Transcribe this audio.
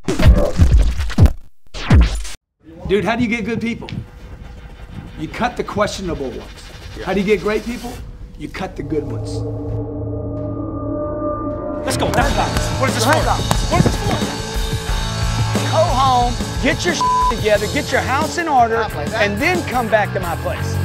Dude, how do you get good people? You cut the questionable ones. Yeah. How do you get great people? You cut the good ones. Let's go. What is this for? What is this for? Go home, get your shit together, get your house in order, and then come back to my place.